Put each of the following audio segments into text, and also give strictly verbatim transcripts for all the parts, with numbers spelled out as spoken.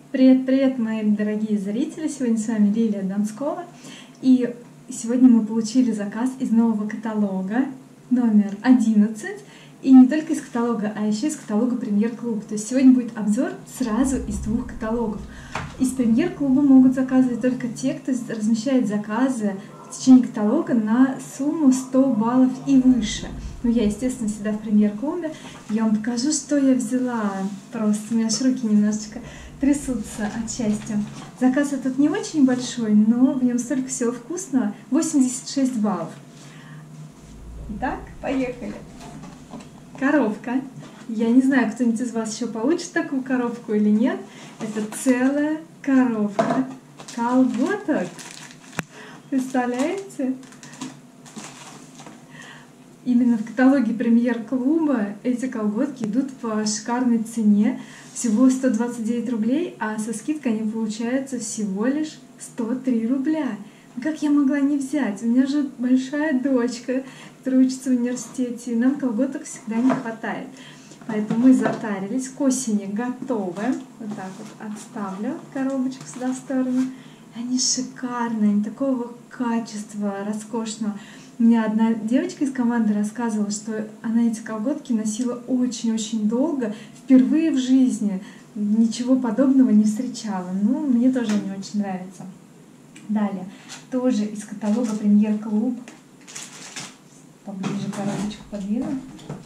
Привет-привет, мои дорогие зрители! Сегодня с вами Лилия Донскова. И сегодня мы получили заказ из нового каталога номер одиннадцать. И не только из каталога, а еще из каталога Премьер-клуб. То есть сегодня будет обзор сразу из двух каталогов. Из Премьер-клуба могут заказывать только те, кто размещает заказы в течение каталога на сумму сто баллов и выше. Ну, я, естественно, всегда в Премьер-клубе. Я вам покажу, что я взяла. Просто у меня аж руки немножечко трясутся от счастья. Заказ этот не очень большой, но в нем столько всего вкусного. восемьдесят шесть баллов. Итак, поехали. Коробка. Я не знаю, кто-нибудь из вас еще получит такую коробку или нет. Это целая коробка колготок. Представляете? Именно в каталоге Премьер-клуба эти колготки идут по шикарной цене. Всего сто двадцать девять рублей, а со скидкой они получаются всего лишь сто три рубля. Ну как я могла не взять? У меня же большая дочка, которая учится в университете, и нам колготок всегда не хватает. Поэтому мы затарились, к осени готовы. Вот так вот отставлю коробочку сюда в сторону. Они шикарные, они такого качества, роскошного. У меня одна девочка из команды рассказывала, что она эти колготки носила очень-очень долго, впервые в жизни. Ничего подобного не встречала. Ну, мне тоже они очень нравятся. Далее, тоже из каталога Премьер-клуб. Поближе коробочку подвину.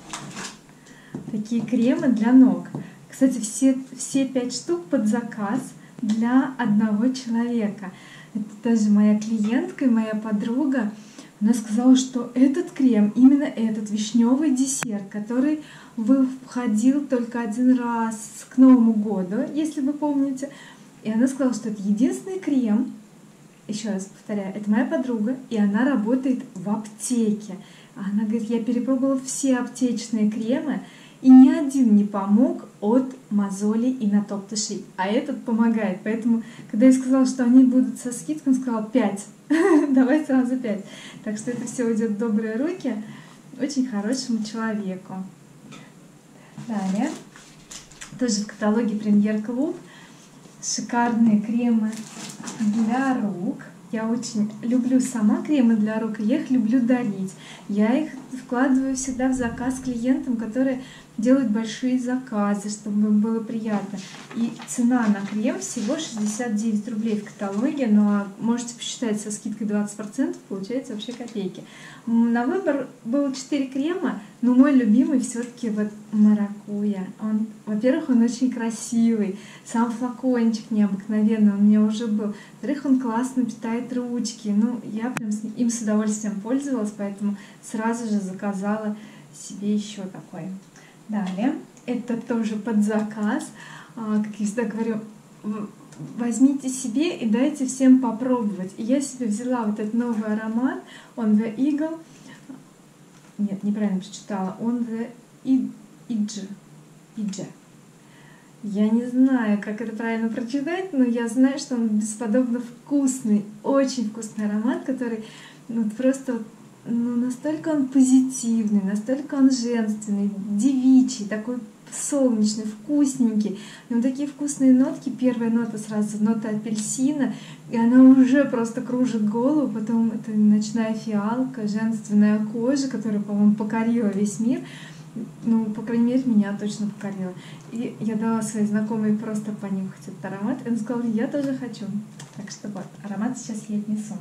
Такие кремы для ног. Кстати, все, все пять штук под заказ для одного человека. Это даже моя клиентка и моя подруга. Она сказала, что этот крем, именно этот вишневый десерт, который выходил только один раз к Новому году, если вы помните. И она сказала, что это единственный крем, еще раз повторяю, это моя подруга, и она работает в аптеке. Она говорит, я перепробовала все аптечные кремы, и ни один не помог от мозолей и натоптышей, а этот помогает. Поэтому, когда я сказала, что они будут со скидкой, он сказал пять. Давай сразу пять. Так что это все уйдет в добрые руки очень хорошему человеку. Далее, тоже в каталоге Премьер-клуб, шикарные кремы для рук. Я очень люблю сама кремы для рук, и я их люблю дарить. Я их вкладываю всегда в заказ клиентам, которые делают большие заказы, чтобы им было приятно. И цена на крем всего шестьдесят девять рублей в каталоге, но можете посчитать, со скидкой двадцать процентов получается вообще копейки. На выбор было четыре крема, но мой любимый все-таки вот маракуйя. Он, во-первых, он очень красивый, сам флакончик необыкновенный, он у меня уже был. Во-вторых, он классно питает ручки. Ну, я прям с ним, им с удовольствием пользовалась, поэтому сразу же заказала себе еще такой. Далее, это тоже под заказ. Как я всегда говорю, возьмите себе и дайте всем попробовать. И я себе взяла вот этот новый аромат On the Eagle. Нет, неправильно прочитала. On the Edge. Edge. Я не знаю, как это правильно прочитать, но я знаю, что он бесподобно вкусный. Очень вкусный аромат, который ну, просто... Ну, настолько он позитивный, настолько он женственный, девичий, такой солнечный, вкусненький. У него такие вкусные нотки. Первая нота сразу нота апельсина, и она уже просто кружит голову. Потом это ночная фиалка, женственная кожа, которая, по-моему, покорила весь мир. Ну, по крайней мере, меня точно покорила. И я дала своей знакомой просто понюхать этот аромат, и она сказала, я тоже хочу. Так что вот, аромат сейчас я отнесу.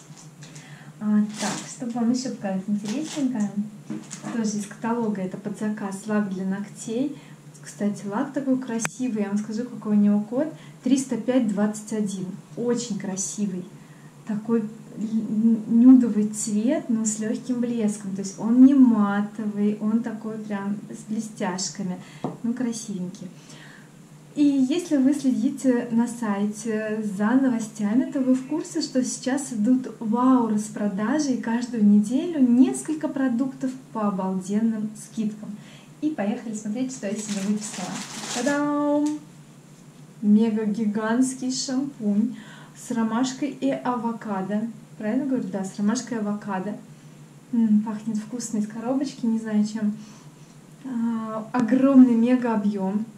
А, так, чтобы вам еще показать интересненькое, тоже из каталога, это под заказ лак для ногтей. Кстати, лак такой красивый, я вам скажу, какой у него код, триста пять двадцать один, очень красивый, такой нюдовый цвет, но с легким блеском, то есть он не матовый, он такой прям с блестяшками, ну красивенький. И если вы следите на сайте за новостями, то вы в курсе, что сейчас идут вау-распродажи, и каждую неделю несколько продуктов по обалденным скидкам. И поехали смотреть, что я себе выписала. Та-дам! Мега-гигантский шампунь с ромашкой и авокадо. Правильно говорю? Да, с ромашкой и авокадо. М-м, пахнет вкусно из коробочки, не знаю чем. А, огромный мега-объем.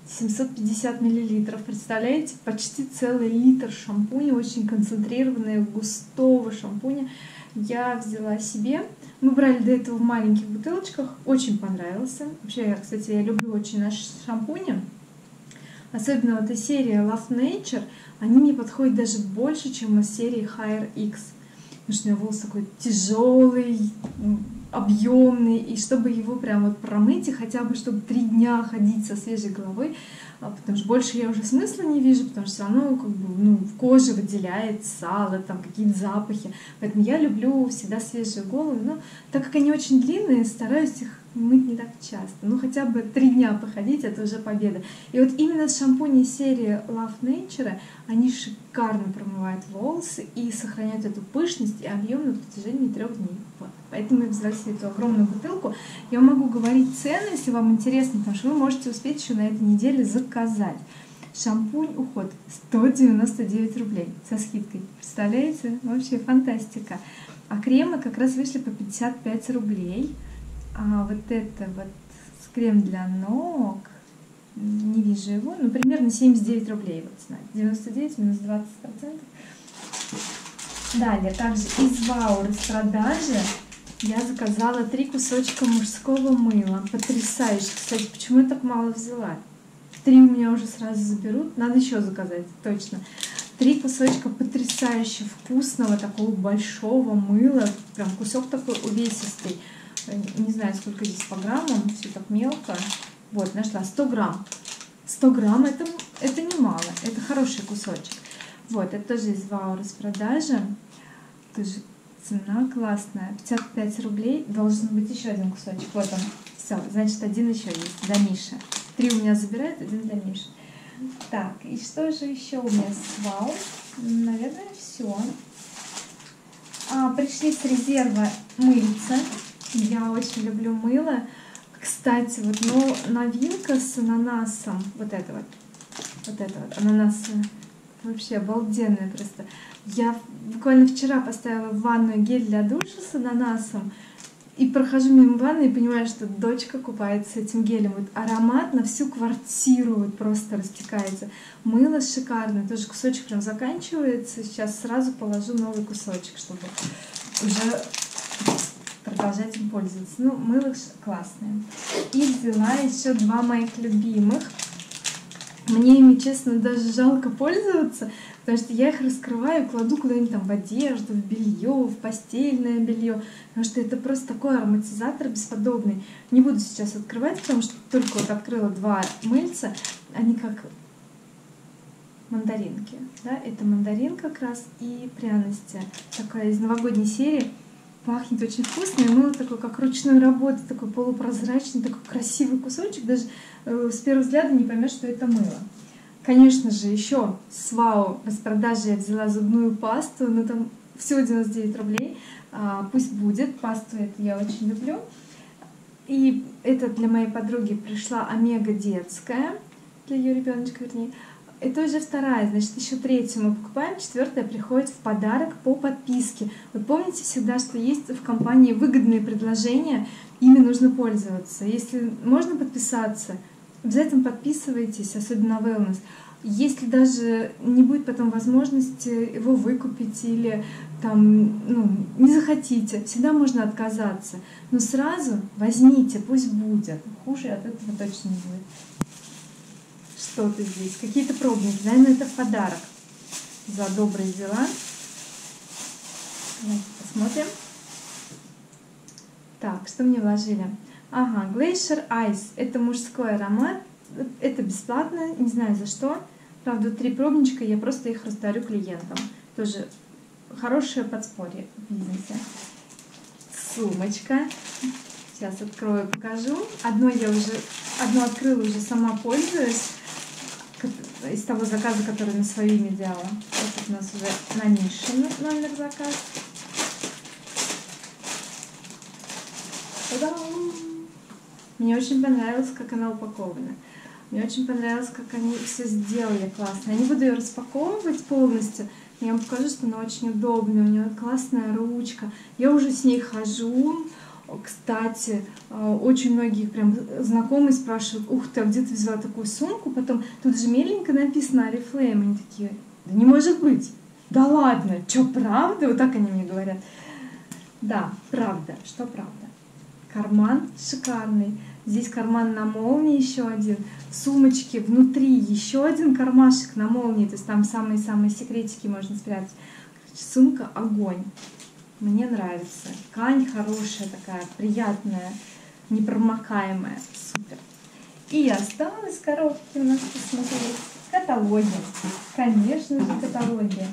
семьсот пятьдесят миллилитров. Представляете, почти целый литр шампуня, очень концентрированного, густого шампуня я взяла себе. Мы брали до этого в маленьких бутылочках, очень понравился. Вообще, кстати, я люблю очень наши шампуни. Особенно вот из серии Love Nature, они мне подходят даже больше, чем из серии Higher X. Потому что у меня волос такой тяжелый, объемный, и чтобы его прям вот промыть, и хотя бы чтобы три дня ходить со свежей головой, потому что больше я уже смысла не вижу, потому что все равно как бы, ну, в коже выделяет сало, там какие-то запахи. Поэтому я люблю всегда свежие головы, но так как они очень длинные, стараюсь их мыть не так часто. Ну хотя бы три дня походить, это уже победа. И вот именно шампуни серии Love Nature, они шикарно промывают волосы и сохраняют эту пышность и объем на протяжении трех дней. Вот. Поэтому я взяла себе эту огромную бутылку. Я могу говорить цены, если вам интересно, потому что вы можете успеть еще на этой неделе заказать. Шампунь Уход сто девяносто девять рублей со скидкой. Представляете? Вообще фантастика. А кремы как раз вышли по пятьдесят пять рублей. А вот это вот крем для ног, не вижу его, ну примерно семьдесят девять рублей. Вот цена. девяносто девять минус двадцать процентов. Далее, также из Вау распродажи я заказала три кусочка мужского мыла. Потрясающе. Кстати, почему я так мало взяла? Три у меня уже сразу заберут. Надо еще заказать, точно. Три кусочка потрясающе вкусного, такого большого мыла. Прям кусок такой увесистый. Не знаю, сколько здесь по граммам. Все так мелко. Вот, нашла сто грамм. сто грамм это, это немало. Это хороший кусочек. Вот, это тоже из Вау распродажи. Тоже цена классная. пятьдесят пять рублей. Должен быть еще один кусочек. Вот он. Все, значит, один еще есть для Миши. Три у меня забирают, один для Миши. Так, и что же еще у меня с Вау? Наверное, все. А, пришли с резерва мыльца. Я очень люблю мыло. Кстати, вот, ну, новинка с ананасом. Вот это вот. Вот это вот. Ананас вообще обалденная просто. Я буквально вчера поставила в ванную гель для душа с ананасом. И прохожу мимо ванны и понимаю, что дочка купается этим гелем. Вот аромат на всю квартиру вот просто растекается. Мыло шикарное. Тоже кусочек прям заканчивается. Сейчас сразу положу новый кусочек, чтобы уже продолжать им пользоваться. Ну, мыло классное. И взяла еще два моих любимых. Мне ими, честно, даже жалко пользоваться, потому что я их раскрываю, кладу куда-нибудь там в одежду, в белье, в постельное белье, потому что это просто такой ароматизатор бесподобный. Не буду сейчас открывать, потому что только вот открыла два мыльца, они как мандаринки, да, это мандарин как раз и пряности, такая из новогодней серии. Пахнет очень вкусно, и мыло такое, как ручной работы, такой полупрозрачный, такой красивый кусочек. Даже э, с первого взгляда не поймешь, что это мыло. Конечно же, еще с Вау распродажи я взяла зубную пасту, но там всего девяносто девять рублей. А, пусть будет, пасту эту я очень люблю. И это для моей подруги пришла Омега детская, для ее ребеночка, вернее. Это уже вторая, значит, еще третью мы покупаем, четвертая приходит в подарок по подписке. Вот помните всегда, что есть в компании выгодные предложения, ими нужно пользоваться. Если можно подписаться, обязательно подписывайтесь, особенно на Wellness. Если даже не будет потом возможности его выкупить или там, ну, не захотите, всегда можно отказаться. Но сразу возьмите, пусть будет. Хуже от этого точно не будет. Что-то здесь, какие-то пробники, наверное, это в подарок. За добрые дела. Давайте посмотрим. Так, что мне вложили? Ага, Glacier Ice. Это мужской аромат. Это бесплатно, не знаю за что. Правда, три пробничка, я просто их раздарю клиентам. Тоже хорошее подспорье в бизнесе. Сумочка. Сейчас открою, покажу. Одно я уже, одно открыла, уже сама пользуюсь. Из того заказа, который на свое имя делала. Вот у нас уже на Мише номер заказ. Та-дам! Мне очень понравилось, как она упакована. Мне очень понравилось, как они все сделали классно. Я не буду ее распаковывать полностью, но я вам покажу, что она очень удобная. У нее классная ручка. Я уже с ней хожу. Кстати, очень многие прям знакомые спрашивают: ух ты, а где ты взяла такую сумку? Потом тут же меленько написано Oriflame. Они такие: да не может быть! Да ладно, что, правда? Вот так они мне говорят. Да, правда, что правда. Карман шикарный. Здесь карман на молнии еще один. В сумочке внутри еще один кармашек на молнии. То есть там самые-самые секретики можно спрятать. Сумка огонь. Мне нравится. Ткань хорошая такая, приятная, непромокаемая. Супер. И осталось в коробке у нас, посмотреть, каталоги. Конечно же, каталоги.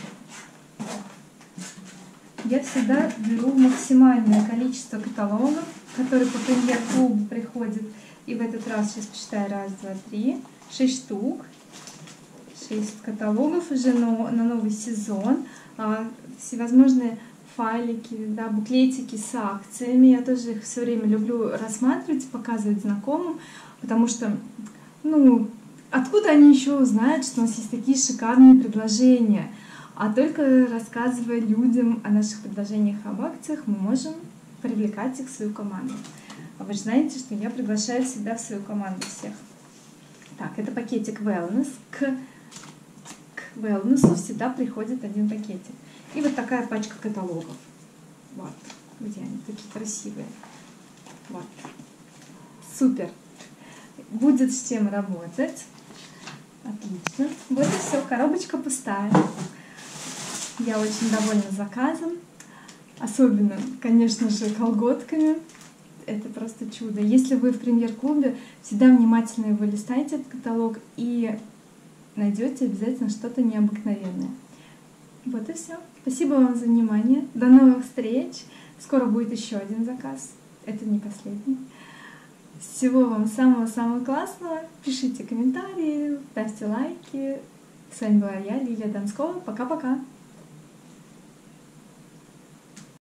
Я всегда беру максимальное количество каталогов, которые по премьер-клубу приходят. И в этот раз, сейчас посчитаю, раз, два, три, шесть штук. Шесть каталогов уже на, на новый сезон. А, всевозможные файлики, да, буклетики с акциями. Я тоже их все время люблю рассматривать, показывать знакомым, потому что, ну, откуда они еще узнают, что у нас есть такие шикарные предложения? А только рассказывая людям о наших предложениях об акциях, мы можем привлекать их в свою команду. А вы же знаете, что я приглашаю всегда в свою команду всех. Так, это пакетик Wellness. К, к Wellness всегда приходит один пакетик. И вот такая пачка каталогов. Вот, где они такие красивые. Вот. Супер. Будет с чем работать. Отлично. Вот и все, коробочка пустая. Я очень довольна заказом. Особенно, конечно же, колготками. Это просто чудо. Если вы в премьер-клубе, всегда внимательно его листайте, этот каталог, и найдете обязательно что-то необыкновенное. Вот и все. Спасибо вам за внимание. До новых встреч. Скоро будет еще один заказ. Это не последний. Всего вам самого-самого классного. Пишите комментарии, ставьте лайки. С вами была я, Лилия Донскова. Пока-пока.